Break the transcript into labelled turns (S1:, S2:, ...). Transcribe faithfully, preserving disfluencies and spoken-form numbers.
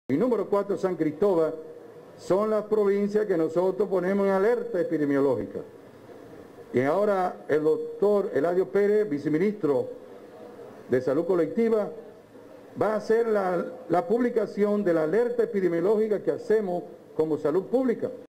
S1: Y número cuatro, San Cristóbal, son las provincias que nosotros ponemos en alerta epidemiológica. Y ahora el doctor Eladio Pérez, viceministro de Salud Colectiva, va a hacer la, la publicación de la alerta epidemiológica que hacemos como salud pública.